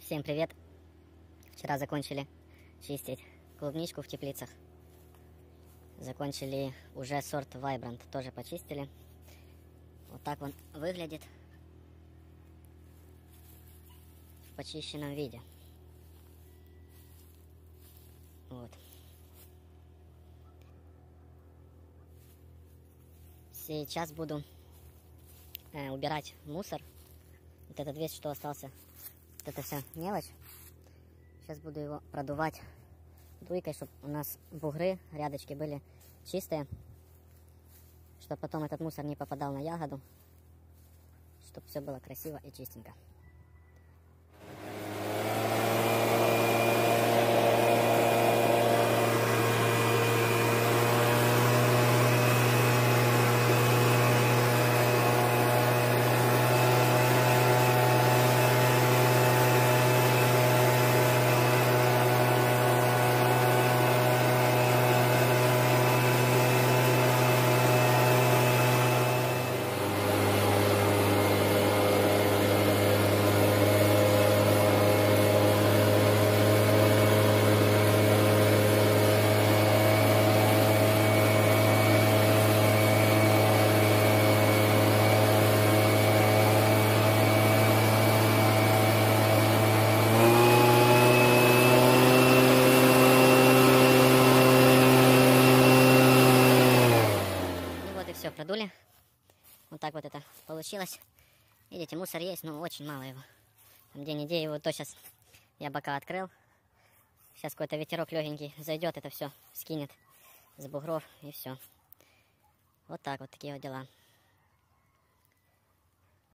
Всем привет! Вчера закончили чистить клубничку в теплицах. Закончили уже сорт Vibrant, тоже почистили. Вот так он выглядит в почищенном виде. Вот. Сейчас буду убирать мусор. Вот этот весь, что остался, вот это вся мелочь. Сейчас буду его продувать дуйкой, чтобы у нас бугры, рядочки были чистые, чтобы потом этот мусор не попадал на ягоду, чтобы все было красиво и чистенько. Все, продули. Вот так вот это получилось. Видите, мусор есть, но очень мало его. Там где-нибудь его то сейчас я бока открыл. Сейчас какой-то ветерок легенький зайдет, это все скинет с бугров и все. Вот так вот такие вот дела.